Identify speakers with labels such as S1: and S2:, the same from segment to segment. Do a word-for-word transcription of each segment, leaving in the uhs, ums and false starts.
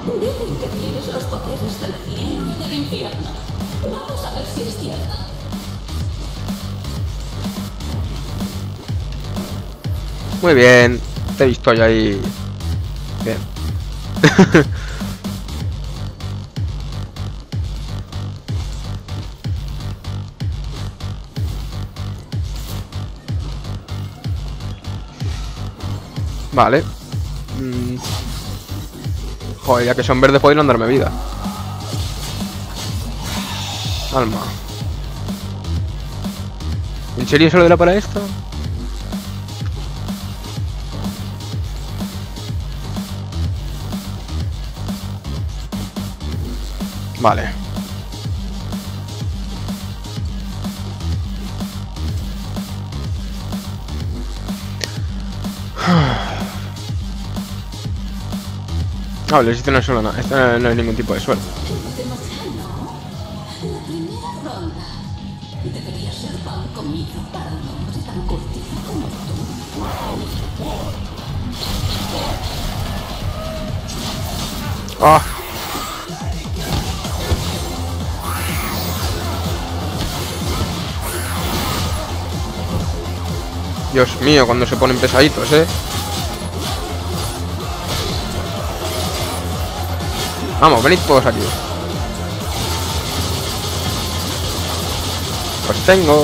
S1: Dicen que tienes los poderes del cielo y del infierno. Vamos a ver si es cierto.
S2: Muy bien. Te he visto yo ahí. Bien. Vale. Mm. Joder, ya que son verdes podrían darme vida. Alma. ¿En serio solo era para esto? Vale. Ah, vale, existe una sola, no. Esta no es ningún tipo de suerte.
S1: La primera ronda. Debería ser pan comido para un hombre tan curtido como tú.
S2: Ah. Dios mío, cuando se ponen pesaditos, eh. Vamos, venid todos aquí. Pues tengo.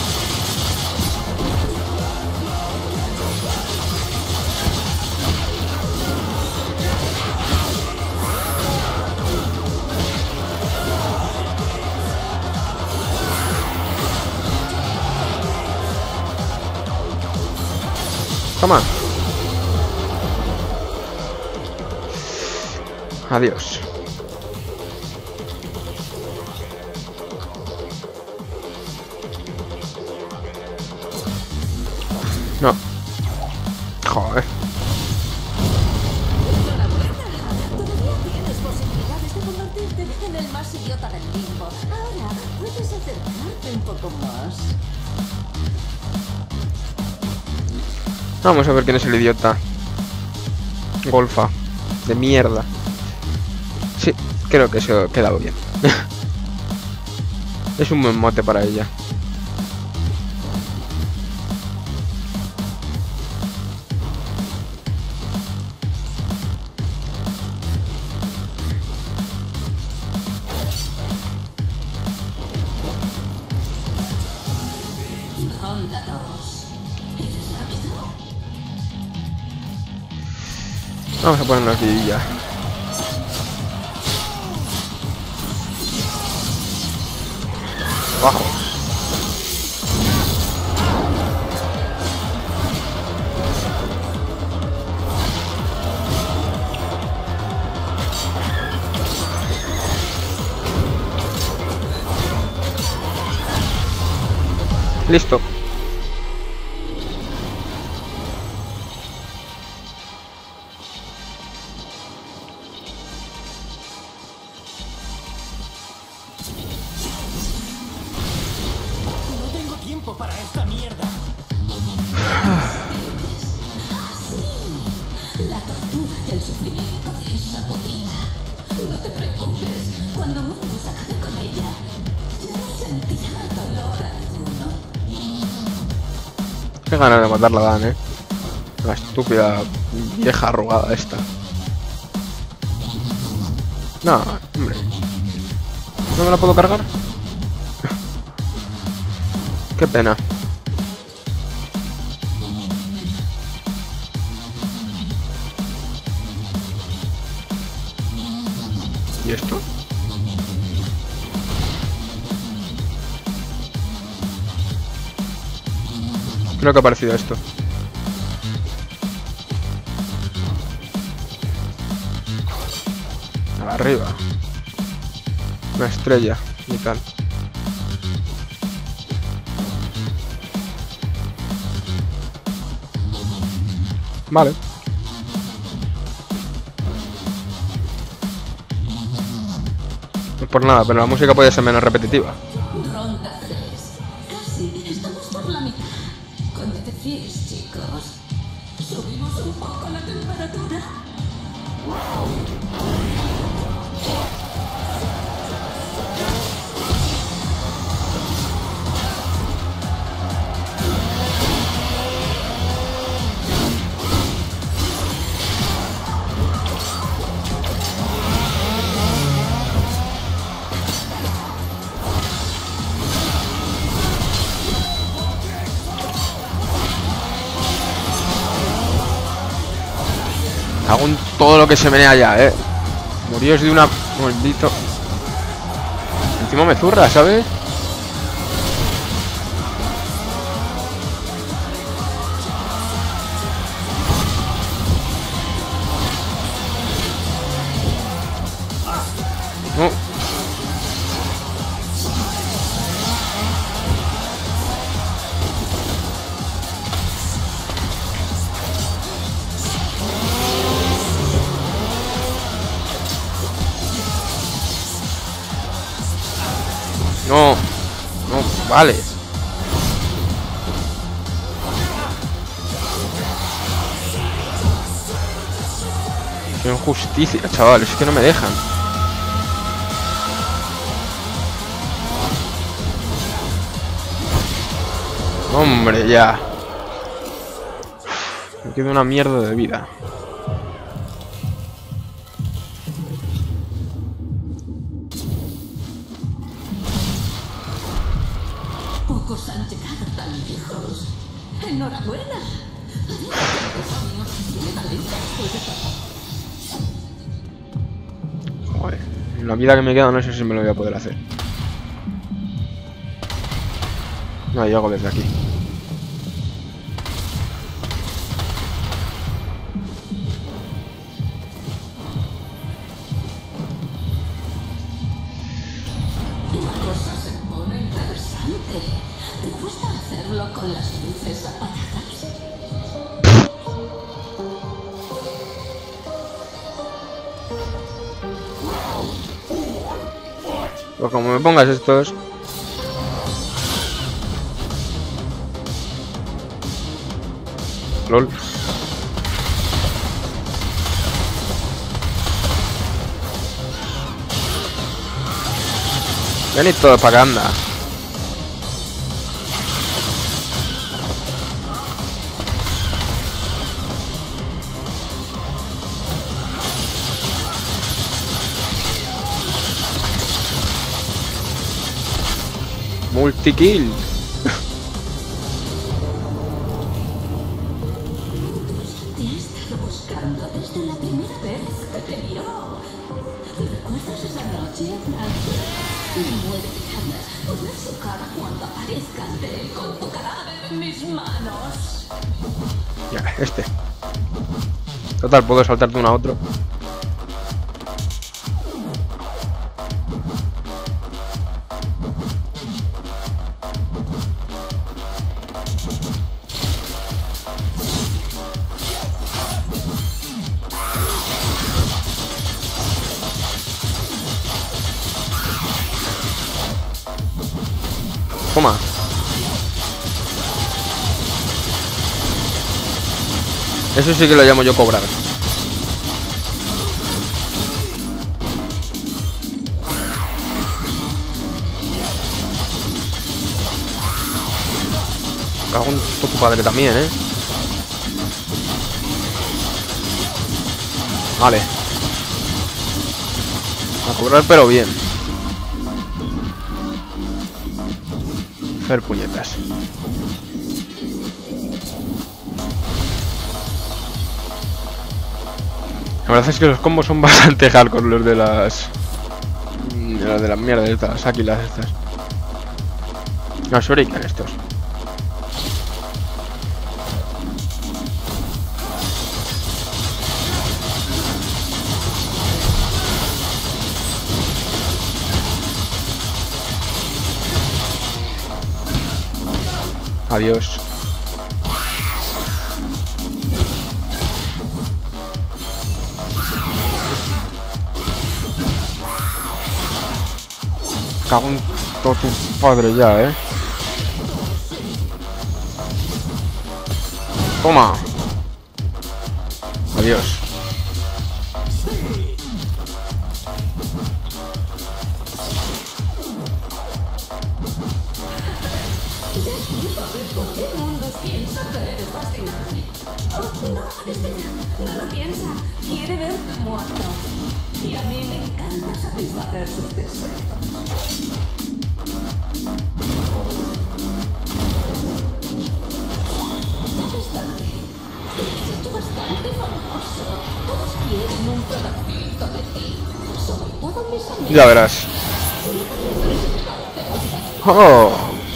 S2: Toma. Adiós. No. Joder.
S1: Todavía tienes posibilidades de convertirte en el más idiota del limbo. Ahora puedes acercarte un poco más.
S2: Vamos a ver quién es el idiota. Golfa. De mierda. Sí, creo que eso ha quedado bien. Es un buen mote para ella.
S1: Ronda dos. ¿Eres rápido?
S2: Vamos a poner una vidilla. Abajo. Listo.
S3: No tengo tiempo para esta mierda.
S1: La tortura y el sufrimiento de esa podrida. No te preocupes. Cuando uno acabe con ella, ya no sentirá dolor alguno.
S2: Qué ganas de matarla dan, eh. La estúpida vieja arrugada esta. No, hombre. ¿No me la puedo cargar? Qué pena. ¿Y esto? Creo que ha aparecido esto. Arriba. Una estrella y tal. Vale. No por nada, pero la música puede ser menos repetitiva.
S1: Ronda tres. Casi. Estamos por la mitad. Cuando te fíes, chicos. Subimos un poco la temperatura.
S2: Cago en todo lo que se menea ya, eh. Murió de una... Maldito. Encima me zurra, ¿sabes? No. No, no, vale. Qué injusticia, chavales, es que no me dejan. Hombre, ya. Me queda una mierda de vida.
S1: Pocos han llegado tan lejos. ¡Enhorabuena!
S2: Joder, en la vida que me queda no sé si me lo voy a poder hacer. No, llego desde aquí.
S1: La cosa se pone interesante. ¿Te gusta hacerlo con las luces apagadas?
S2: Pues como me pongas estos... LOL. Venid todos para acá, anda. Multikill.
S1: Te he estado buscando desde la primera vez que te vio. ¿Recuerdas esa noche en Francia? Muere de ganas por ver su cara cuando aparezca ante él con tu cadáver en mis manos.
S2: Ya, este. Total, puedo saltar de uno a otro. Toma. Eso sí que lo llamo yo cobrar. Cago en tu padre también, eh. Vale. A cobrar pero bien. Hacer puñetas. La verdad es que los combos son bastante hardcore, los de las... De las de las mierdas estas, las áquilas estas. Los shuriken estos. Adiós. Cago en todo tu padre ya, eh. Toma. Adiós.
S1: ¿Por qué mundo piensa que eres fascinante? Oh, no, espera, no lo piensa. Quiere verte muerto. Y a mí me encanta satisfacer sus deseos. Está bien. bastante famoso. Todos quieren un pedacito de ti. Sobre todo mis amigos.
S2: Ya verás. Oh.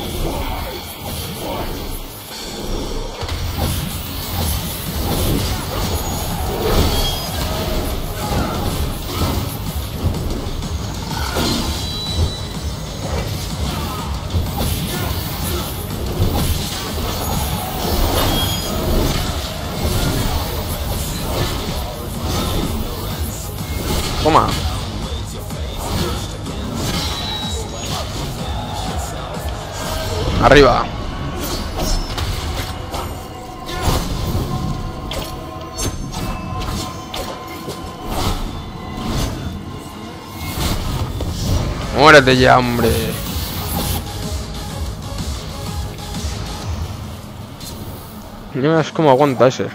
S2: Toma. Arriba. Muérete ya, hombre. No ves cómo aguanta ese.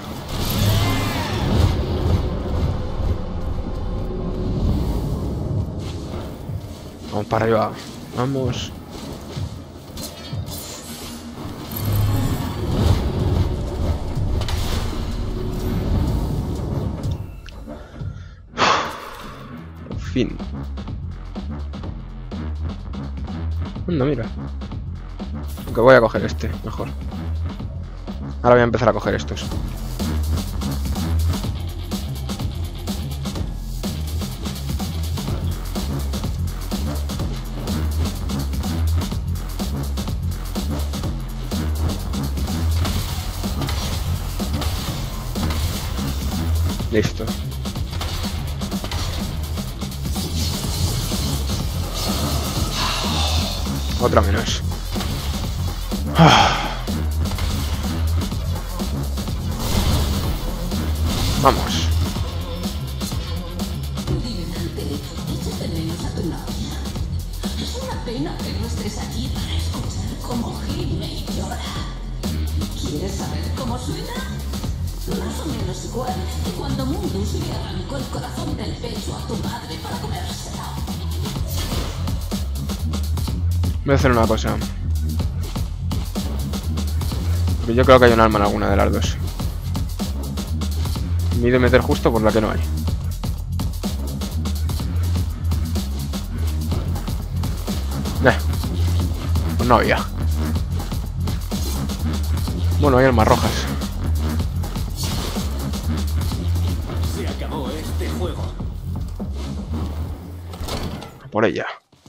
S2: Vamos para arriba. Vamos. Por fin. Anda, mira. Aunque voy a coger este, mejor. Ahora voy a empezar a coger estos. Listo. Otra menos. Vamos.
S1: Diverante, echas de menos a tu novia. Es una pena que no estés aquí para escuchar cómo gime y llora. ¿Quieres saber cómo suena? Más o menos igual que cuando Mundus le arrancó el corazón del pecho a tu madre para comérselo.
S2: Voy a hacer una cosa. Porque yo creo que hay un alma en alguna de las dos. Me he ido a meter justo por la que no hay. Eh. Pues no había. Bueno, hay almas rojas.
S3: Se acabó este juego.
S2: Por ella.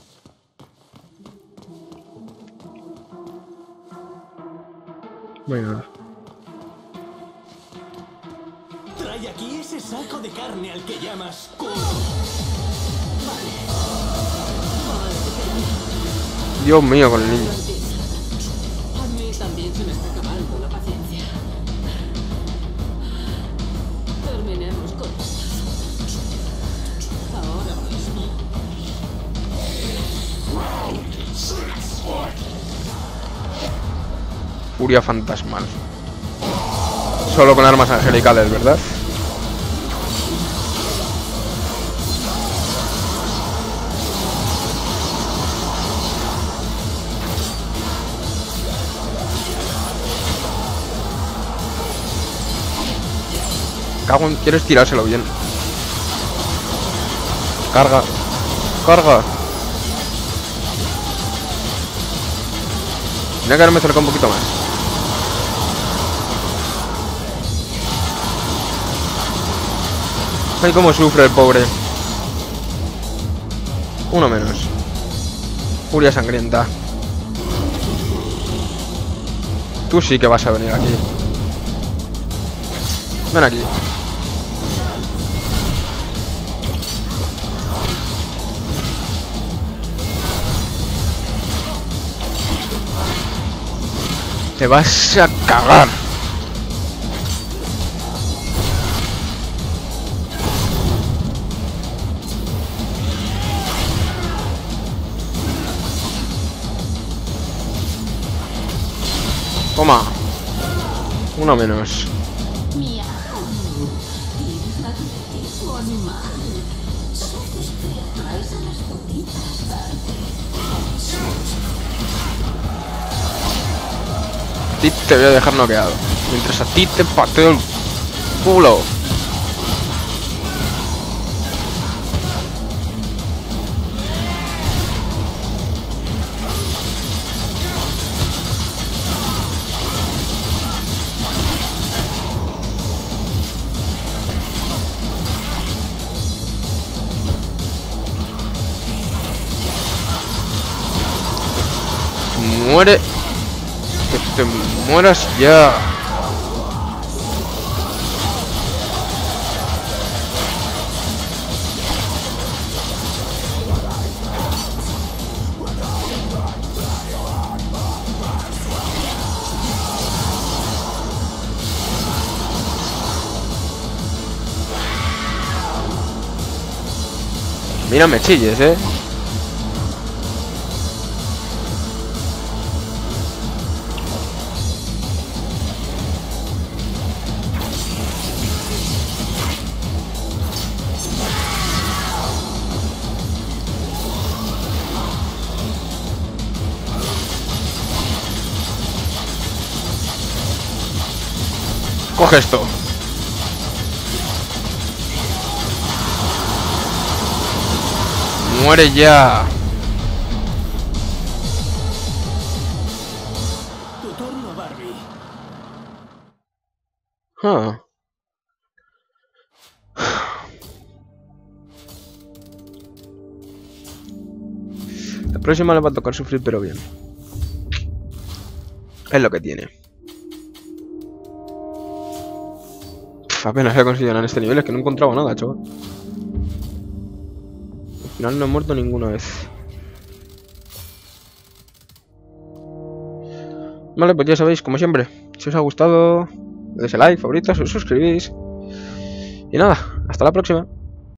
S2: Bueno.
S3: Trae aquí ese saco de carne al que llamas culo.
S2: Dios mío, con el niño.
S1: A mí también se me está acabando la paciencia. Terminemos con esto. Ahora mismo.
S2: Furia fantasmal. Solo con armas angelicales, ¿verdad? Cago en... ¿Quieres tirárselo bien? Carga. Carga. Tenía que haberme acercado un poquito más. Ay, cómo sufre el pobre. Uno menos. Furia sangrienta. Tú sí que vas a venir aquí. Ven aquí. Te vas a cagar. Toma. Uno menos.
S1: Mía. Tienes magnetismo animal. Somos que atraes a las putitas, ¿vale?
S2: A ti te voy a dejar noqueado. Mientras a ti te pateo el culo. Muere. Que te mueras ya. Mira, me chilles, eh. Coge esto. Muere ya.
S3: Tu turno, Barbie.
S2: Ah. La próxima le va a tocar sufrir, pero bien. Es lo que tiene. Pff, apenas he conseguido en este nivel, es que no he encontrado nada, chaval. Al final no he muerto ninguna vez. Vale, pues ya sabéis, como siempre, si os ha gustado, le dais like, favoritos, os suscribís. Y nada, hasta la próxima.